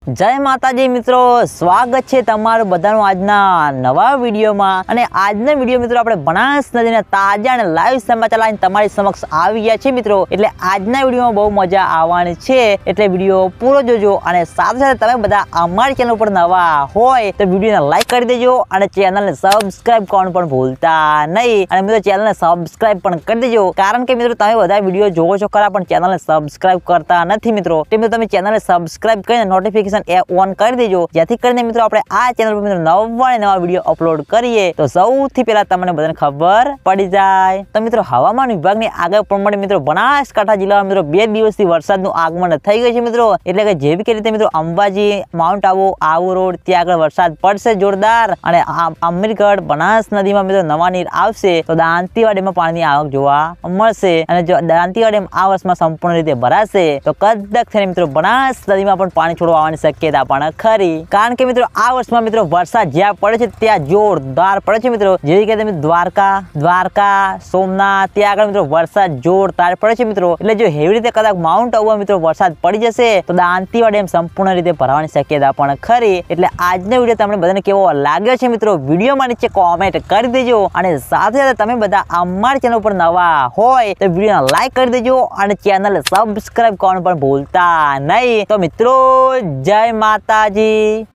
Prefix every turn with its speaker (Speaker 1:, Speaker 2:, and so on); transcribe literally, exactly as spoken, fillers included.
Speaker 1: जय माताजी मित्रों, स्वागत है तमाરું બધાનું આજના નવા વિડીયોમાં। અને આજના વિડીયો મિત્રો આપણે બનાસ નદીના તાજા અને લાઈવ સમાચાર લઈને તમારી સમક્ષ આવી ગયા છે મિત્રો। એટલે આજના વિડીયોમાં બહુ મજા આવવાની છે, એટલે વિડીયો પૂરો જોજો। અને સાથે સાથે તમે બધા અમારી ચેનલ પર નવા હોય તો વિડીયોને લાઈક કરી દેજો અને ચેનલને સબસ્ક્રાઇબ કરવાનું પણ ભૂલતા નહીં। અને મિત્રો ચેનલને સબસ્ક્રાઇબ પણ કરી દેજો, કારણ કે મિત્રો તમે બધા વિડીયો જોવો છો ખરા પણ ચેનલને સબસ્ક્રાઇબ કરતા નથી મિત્રો। તે મિત્રો તમે ચેનલને સબસ્ક્રાઇબ કરીને નોટિફિકેશન એ ઓન કરી દેજો, જેથી કરીને મિત્રો આપણે આ ચેનલ પર મિત્રો નવા નવા વિડીયો અપલોડ કરીએ તો સૌથી પહેલા તમને બધાને ખબર પડી જાય। તો મિત્રો હવામાન વિભાગની આગાહી પ્રમાણે મિત્રો બનાસકાંઠા જિલ્લામાં મિત્રો બે દિવસથી વરસાદનું આગમન થઈ ગયું છે મિત્રો। એટલે કે જેવી કે રીતે મિત્રો અંબાજી, માઉન્ટ આબુ, આબુ રોડ ત્યાં આગળ વરસાદ પડશે જોરદાર। અને અમીરગઢ બનાસ નદીમાં મિત્રો નવા નીર આવશે તો દાંતીવાડા ડેમમાં પાણીની આવક જોવા મળશે। અને જો દાંતીવાડા ડેમ આ વર્ષમાં સંપૂર્ણ રીતે ભરાશે તો કદાચ થઈને મિત્રો બનાસ નદીમાં પણ પાણી છોડવા આવવાની શક્યતા પણ ખરી, કારણ કે મિત્રો આ વર્ષમાં મિત્રો વરસાદ જ્યાં પડે છે ત્યાં જોરદાર પડે છે મિત્રો। જેવી કે તમે દ્વારકા દ્વારકા સોમનાથ ત્યાં આગળ મિત્રો વરસાદ જોરદાર પડે છે મિત્રો। એટલે જો એવી રીતે કદાચ માઉન્ટ આબુમાં મિત્રો વરસાદ પડી જશે તો દાંતીવાડા ડેમ સંપૂર્ણ રીતે ભરાવાની શક્યતા પણ ખરી। એટલે આજનો વિડીયો તમને બધાને કેવો લાગ્યો છે મિત્રો વિડીયોમાં નીચે કોમેન્ટ કરી દેજો। અને સાથે સાથે તમે બધા અમારી ચેનલ પર નવા હોય તો વિડીયોને લાઈક કરી દેજો અને ચેનલને સબસ્ક્રાઇબ કરવાનું પણ ભૂલતા નહીં। તો મિત્રો જય માતાજી।